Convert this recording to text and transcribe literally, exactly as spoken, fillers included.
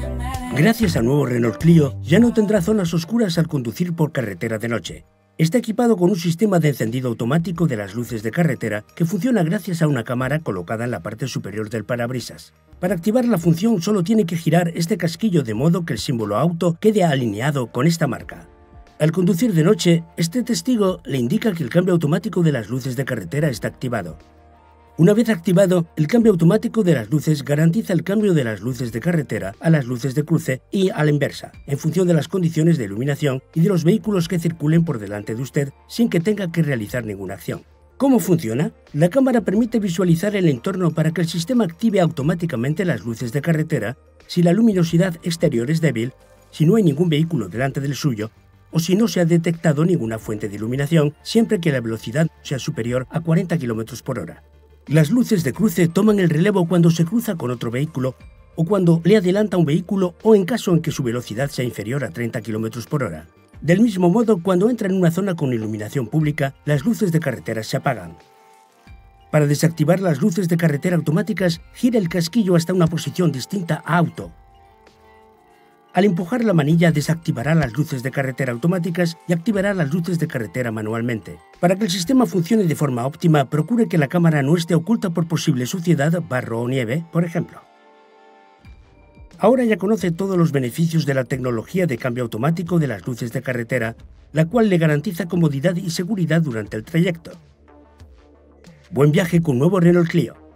Gracias al nuevo Renault Clio, ya no tendrá zonas oscuras al conducir por carretera de noche. Está equipado con un sistema de encendido automático de las luces de carretera que funciona gracias a una cámara colocada en la parte superior del parabrisas. Para activar la función solo tiene que girar este casquillo de modo que el símbolo auto quede alineado con esta marca. Al conducir de noche, este testigo le indica que el cambio automático de las luces de carretera está activado. Una vez activado, el cambio automático de las luces garantiza el cambio de las luces de carretera a las luces de cruce y a la inversa, en función de las condiciones de iluminación y de los vehículos que circulen por delante de usted sin que tenga que realizar ninguna acción. ¿Cómo funciona? La cámara permite visualizar el entorno para que el sistema active automáticamente las luces de carretera si la luminosidad exterior es débil, si no hay ningún vehículo delante del suyo, o si no se ha detectado ninguna fuente de iluminación, siempre que la velocidad sea superior a cuarenta kilómetros por hora. Las luces de cruce toman el relevo cuando se cruza con otro vehículo o cuando le adelanta un vehículo o en caso en que su velocidad sea inferior a treinta kilómetros por hora. Del mismo modo, cuando entra en una zona con iluminación pública, las luces de carretera se apagan. Para desactivar las luces de carretera automáticas, gira el casquillo hasta una posición distinta a auto. Al empujar la manilla desactivará las luces de carretera automáticas y activará las luces de carretera manualmente. Para que el sistema funcione de forma óptima, procure que la cámara no esté oculta por posible suciedad, barro o nieve, por ejemplo. Ahora ya conoce todos los beneficios de la tecnología de cambio automático de las luces de carretera, la cual le garantiza comodidad y seguridad durante el trayecto. Buen viaje con nuevo Renault Clio.